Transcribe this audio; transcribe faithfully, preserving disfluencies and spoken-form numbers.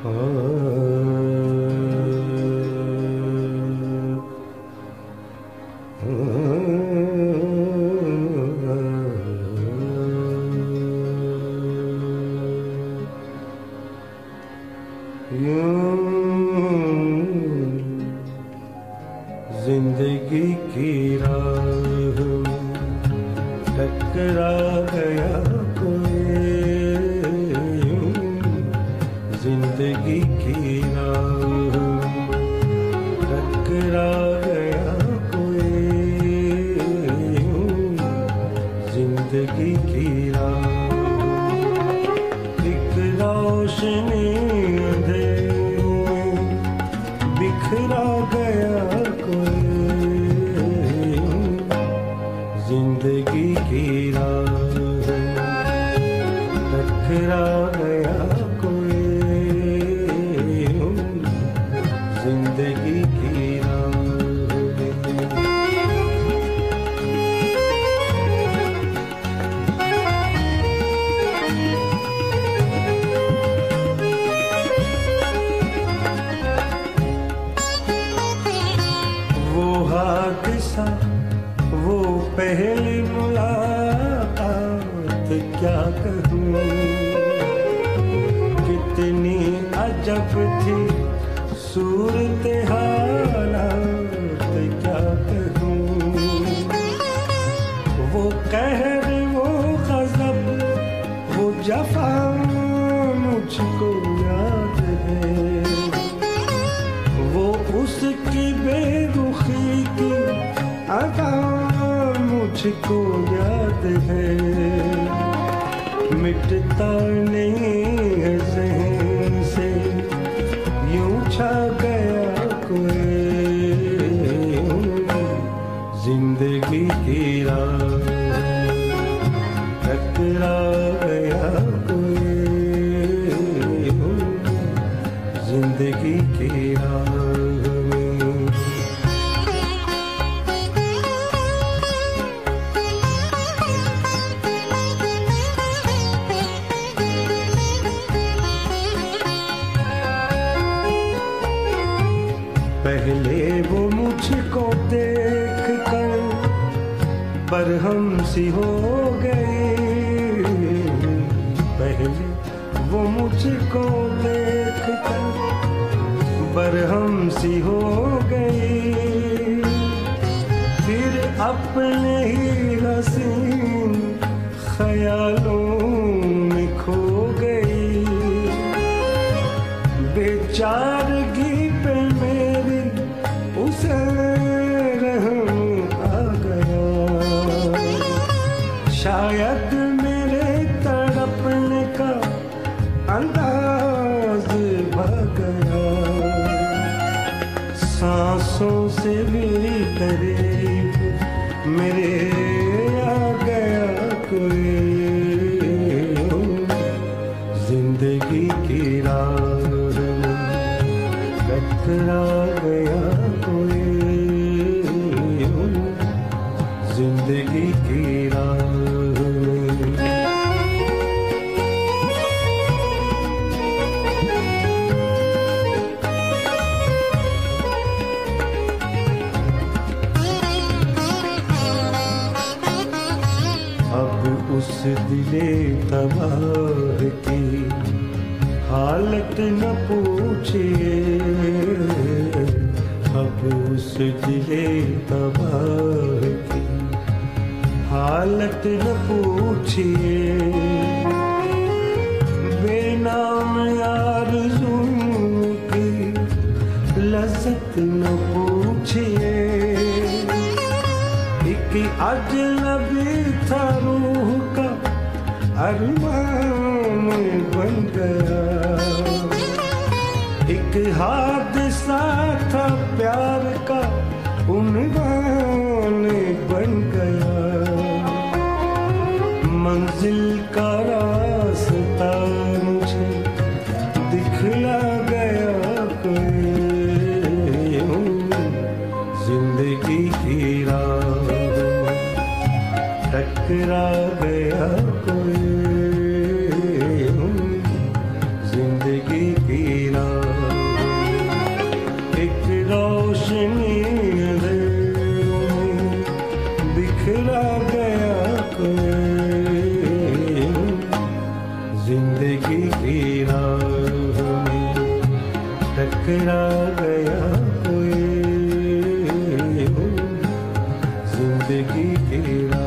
जिंदगी की राह टकरा गया कोई, जिंदगी की राह टकरा गया कोई, जिंदगी की राह एक रोशनी बिखरा गया कोई, जिंदगी की राह टकरा गया कोई, जिंदगी की राह। हादसा वो पहली मुलाकात क्या कहूँ, कितनी अजब थी सूरत हालात क्या कहूँ, वो कहर वो ग़ज़ब वो जफ़ा मुझको याद है, वो उसकी बेरुखी की अदा मुझको याद है, मिटता नहीं है ज़हन से यूं छा गया कोई, जिंदगी की राह टकरा गया कोई, जिंदगी की राह। पहले वो मुझको देख कर बरहम सी हो गई, पहले वो मुझको देख कर बरहम सी हो गई, फिर अपने ही हसीन ख्यालों में खो गई, बेचारगी पे मेरी उसे रहम आ गया, शायद मेरे तड़पने का अंदाज भाग गया, सांसों से भी करीब मेरे आ गया कोई, जिंदगी की राह टकरा गया कोई, जिंदगी की राह। अब उस दिले तबाह की हालत न पूछिए, अब उस दिले तबाह की हालत न पूछिए, बेनाम आरज़ू की लज़्ज़त न पूछिए, एक अजनबी था रूह का अरमान बन गया, एक हादसा था प्यार का उन्वान बन गया, मंजिल का रास्ता मुझे दिखला गया कोई, जिंदगी की राह टकरा गया कोई, जिंदगी की राह। रोशनी अंधेरों में बिखरा गया कोई, जिंदगी की राह में टकरा गया कोई, जिंदगी की राह